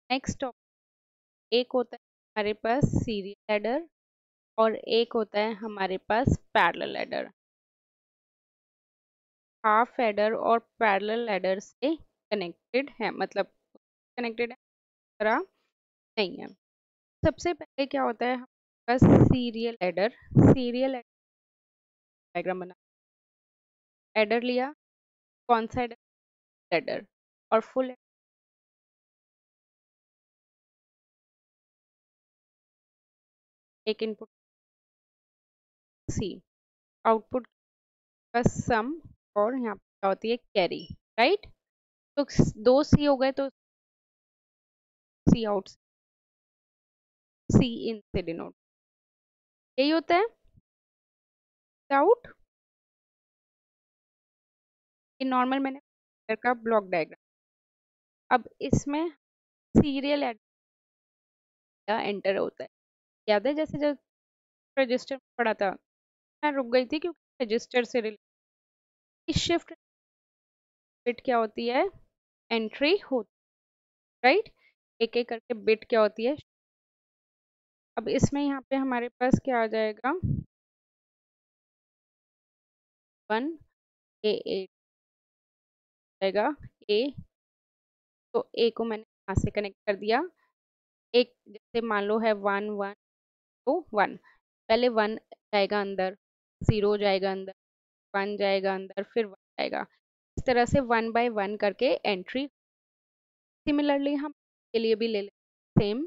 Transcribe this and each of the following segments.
Next, एक होता है हमारे पास सीरियल एडर और एक होता है हमारे पास पैरेलल एडर। हाफ एडर और पैरेलल एडर से कनेक्टेड है, मतलब कनेक्टेड है, तरह नहीं है। सबसे पहले क्या होता है हमारे पास सीरियल एडर। सीरियल डायग्राम बना, एडर लिया, कौन सा एडर, और फुल एक इनपुट सी, आउटपुट का सम, और यहाँ पे क्या होती है कैरी, राइट। तो दो सी हो गए तो सी आउट, सी इन से डिनोट, यही होता है आउट। ये नॉर्मल मैंने का ब्लॉक डायग्राम। अब इसमें सीरियल एंटर होता है, याद है जैसे जब रजिस्टर पढ़ा था, मैं रुक गई थी क्योंकि रजिस्टर से रिलेटेड शिफ्ट बिट क्या होती है, एंट्री होती, राइट। एक एक करके बिट क्या होती है। अब इसमें यहाँ पे हमारे पास क्या आ जाएगा, 1 A 8 जाएगा ए, तो ए को मैंने यहाँ से कनेक्ट कर दिया। एक जैसे मान लो है 1 1, तो 1, पहले 1 जाएगा अंदर, 0 जाएगा अंदर, 1 जाएगा अंदर, फिर 1 जाएगा। इस तरह से 1 बाय 1 करके एंट्री। सिमिलरली हम के लिए भी ले लें सेम,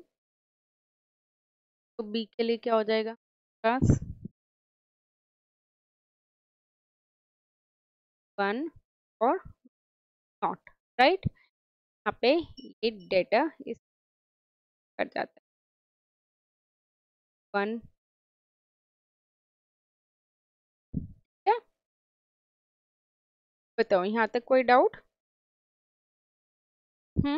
तो बी के लिए क्या हो जाएगा प्लस 1 और नॉट, राइट। यहाँ पे ये डेटा इस कर जाता है 1, ठीक है। बताओ यहाँ तक कोई डाउट? हम्म।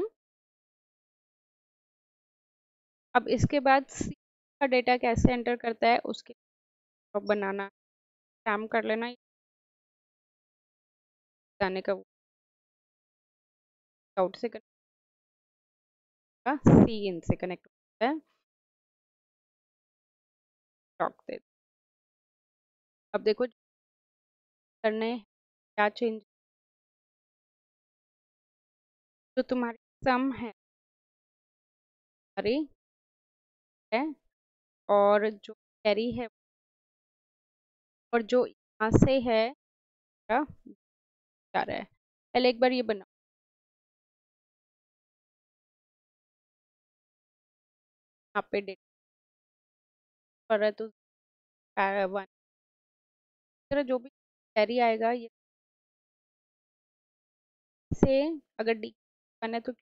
अब इसके बाद सी का डेटा कैसे एंटर करता है उसके बनाना, काम कर लेना, जाने का आउट से कनेक्ट, सी इन से कनेक्ट होता है, लॉक दे। अब देखो करने क्या चेंज, जो तुम्हारी सम है हमारी है, और जो कैरी है, और जो यहाँ से है जा रहा है। पहले एक बार ये बनाओ, यहाँ पे डेटा कर रहा है तो 1 तरह जो भी कैरी आएगा ये से, अगर डी 1 है तो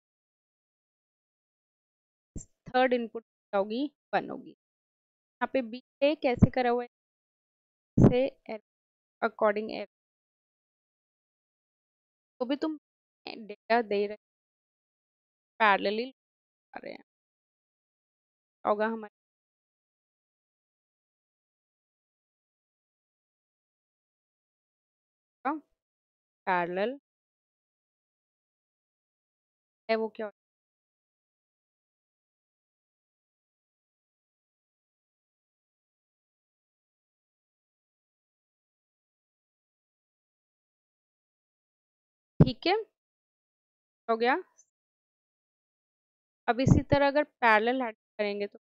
थर्ड इनपुट क्या होगी, 1 होगी। यहाँ पे बी ए कैसे करा हुआ है, से अकॉर्डिंग एर, तो भी तुम डेटा दे रहे पैरेलली आ रहे हैं, होगा हमारे पैरेलल है वो क्या होता है, ठीक है, हो गया। अब इसी तरह अगर पैरेलल ऐड करेंगे तो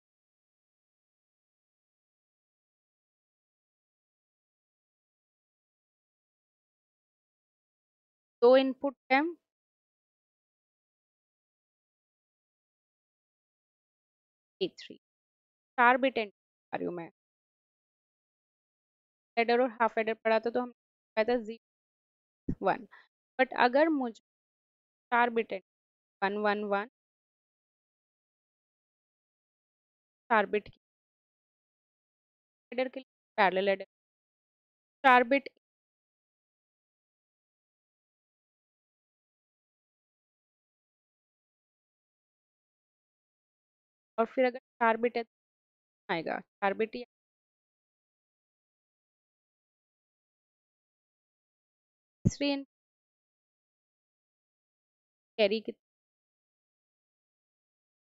दो इनपुट है, A3, 4 बिट एंटर कर रही हूँ मैं। एडर और हाफ एडर पढ़ा था तो हम पाया था 0 1, बट अगर मुझे 4 बिट एंटर 1 1 1, 4 बिट एडर के लिए पैरेलल एडर, 4 बिट, और फिर अगर 4 बिट है तो आएगा 4 बिट ही, तीसरी कैरी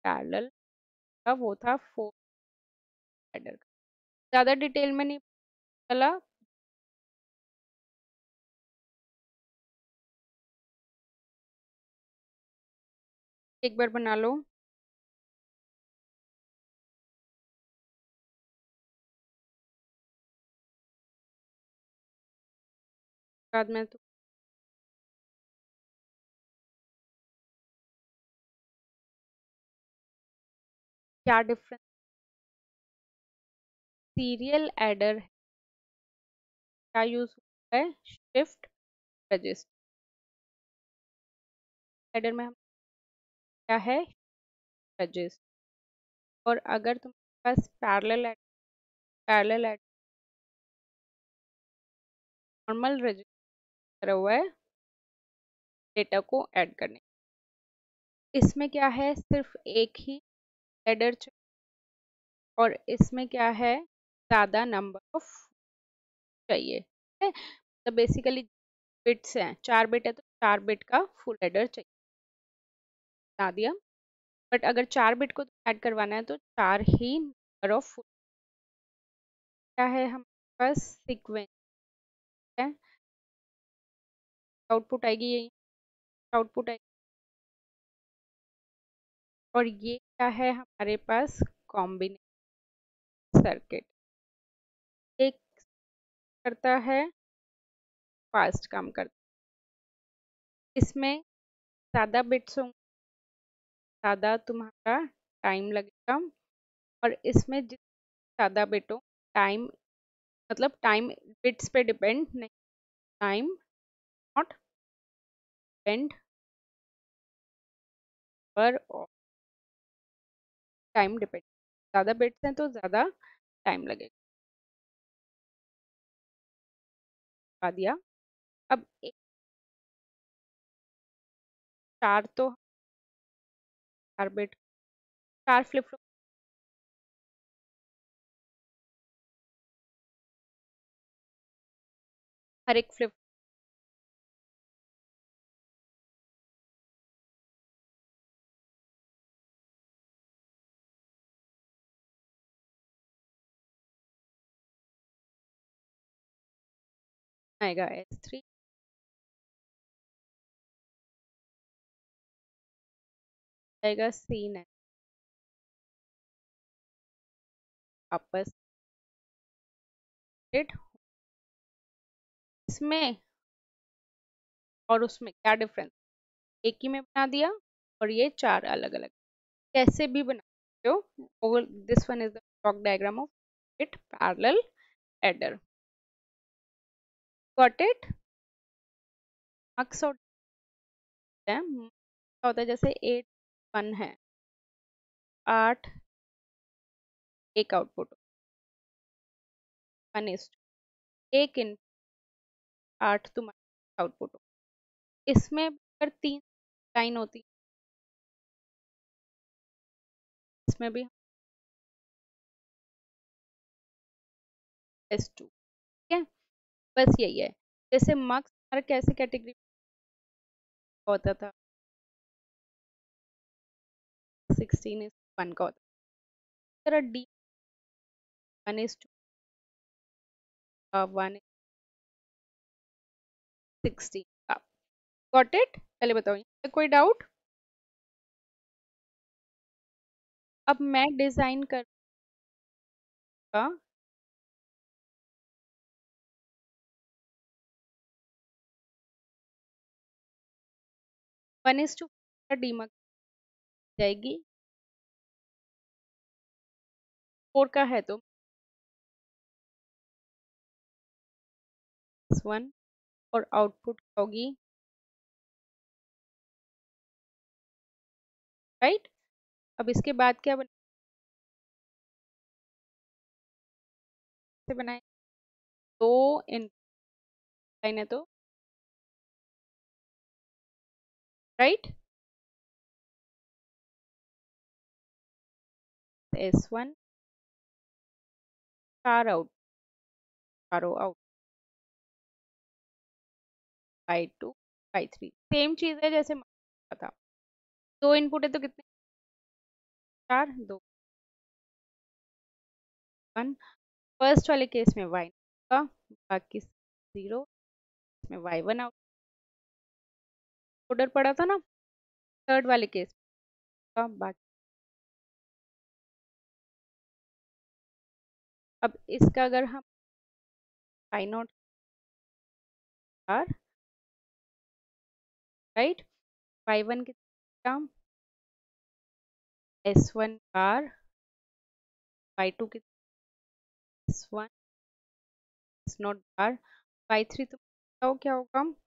पैरेलल का वो था 4 एडर का। ज़्यादा डिटेल में नहीं चला। एक बार बना लो। बाद में तो क्या डिफरेंस, सीरियल एडर क्या यूज होता है, शिफ्ट रजिस्टर। एडर में हम क्या है, रजिस्टर। और अगर तुम्हारे पास पैरेलल एड नॉर्मल रजिस्टर हुआ है डेटा को ऐड करने, इसमें क्या है, सिर्फ एक ही एडर और इसमें क्या है, ज़्यादा नंबर ऑफ चाहिए, ठीक है। तो बेसिकली बिट्स हैं, 4 बिट है तो 4 बिट का फुल एडर चाहिए, बता दिया। बट अगर 4 बिट को ऐड करवाना है तो 4 ही नंबर ऑफ फुल। क्या है हमारे पास, सीक्वेंस है, आउटपुट आएगी यही, आउटपुट आएगी। और ये क्या है हमारे पास, कॉम्बिनेशन सर्किट। एक करता है, फास्ट काम करता है, इसमें ज़्यादा बिट्स होंगे, ज़्यादा तुम्हारा टाइम लगेगा। और इसमें ज़्यादा बिट हो, टाइम मतलब टाइम बिट्स पे डिपेंड नहीं, टाइम नॉट डिपेंड पर टाइम डिपेंड, ज़्यादा बिट्स हैं तो ज़्यादा टाइम लगेगा, बता दिया। अब एक 4 तो 4 बिट, 4 फ्लिप फ्लॉप, हर एक फ्लिप आएगा S3, आएगा C9, वापस it। इसमें और उसमें क्या डिफरेंस, एक ही में बना दिया और ये 4 अलग अलग, कैसे भी बना सकते हो। और this one is the block diagram of it parallel adder, got it. Mux है, क्या होता है, जैसे 8 1 है, 8 एक आउटपुट, 1 इज एक इन 8 तुम्हारा आउटपुट। इसमें अगर 3 लाइन होती, इसमें भी S2, ठीक है। बस यही है, जैसे मार्क्स हमारा कैसे कैटेगरी होता था, 16 इज 1 का होता है, तरह D 1 इज 2 का, 1 16 का, गॉट इट। पहले बताओ यहाँ कोई डाउट। अब मैं डिजाइन करूँगा 1:2 डीमक जाएगी, 4 का है तो 1 और आउटपुट होगी, राइट। अब इसके बाद क्या से बनाए, दो इनपुट लाइन है तो, राइट। S1 चार आउट, चारों आउट, Y2 Y3 सेम चीज है जैसे था, दो इनपुट है तो कितने, 4 2 1। फर्स्ट वाले केस में y का, बाकी 0 में y1 आउट ऑर्डर पड़ा था ना। थर्ड वाले केस का बाकी, अब इसका अगर हम y not are right, y1 कितना, s1 बार, y2 कितना s1 s not bar, y3 तो बताओ क्या होगा,